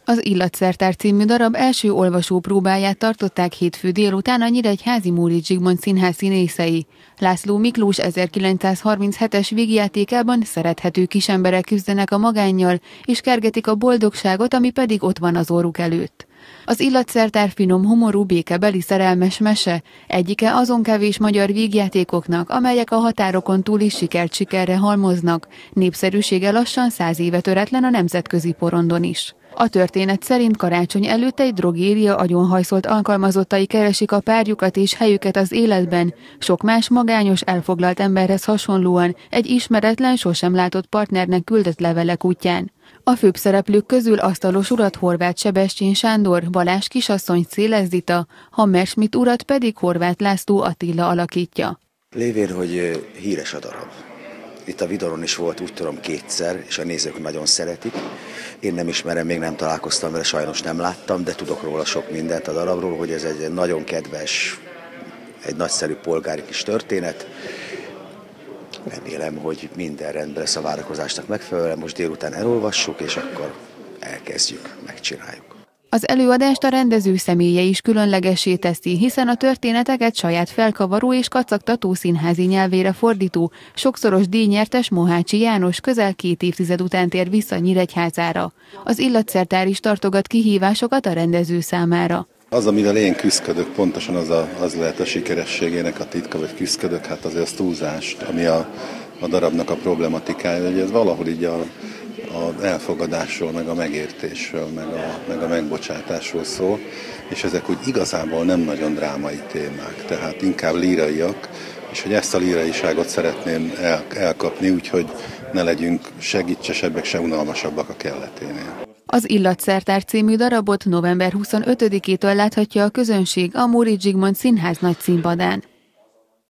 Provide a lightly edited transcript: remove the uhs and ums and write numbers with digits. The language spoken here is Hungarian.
Az Illatszertár című darab első olvasópróbáját tartották hétfő délután a nyíregyházi Móricz Zsigmond Színház színészei. László Miklós 1937-es vígjátékában szerethető kisemberek küzdenek a magánnyal, és kergetik a boldogságot, ami pedig ott van az orruk előtt. Az Illatszertár finom humorú békebeli szerelmes mese, egyike azon kevés magyar vígjátékoknak, amelyek a határokon túli sikert sikerre halmoznak, népszerűsége lassan 100 éve töretlen a nemzetközi porondon is. A történet szerint karácsony előtt egy drogéria agyonhajszolt alkalmazottai keresik a párjukat és helyüket az életben, sok más magányos elfoglalt emberhez hasonlóan egy ismeretlen, sosem látott partnernek küldött levelek útján. A főbb szereplők közül asztalos urat Horváth Sebestyén Sándor, Balázs kisasszony Széles Zita, Hammerschmidt urat pedig Horváth László Attila alakítja. Lévén, hogy híres a darab. Itt a Vidoron is volt, úgy tudom, 2-szer, és a nézők nagyon szeretik. Én nem ismerem, még nem találkoztam vele, sajnos nem láttam, de tudok róla sok mindent a darabról, hogy ez egy nagyon kedves, egy nagyszerű polgári kis történet. Remélem, hogy minden rendben lesz a várakozásnak megfelelően. Most délután elolvassuk, és akkor elkezdjük, megcsináljuk. Az előadást a rendező személye is különlegessé teszi, hiszen a történeteket saját felkavaró és kacagtató színházi nyelvére fordító, sokszoros díjnyertes Mohácsi János közel 2 évtized után tér vissza Nyíregyházára. Az Illatszertár is tartogat kihívásokat a rendező számára. Az, amivel én küzdök, pontosan az lehet a sikerességének a titka, vagy küzdök, hát azért az túlzást, ami a darabnak a problematikája, hogy ez valahol így az elfogadásról, meg a megértésről, meg a megbocsátásról szól, és ezek úgy igazából nem nagyon drámai témák, tehát inkább líraiak, és hogy ezt a líraiságot szeretném elkapni, úgyhogy ne legyünk se gicsesebbek, se unalmasabbak a kelleténél. Az Illatszertár című darabot november 25-től láthatja a közönség a Móricz Zsigmond Színház nagy színpadán.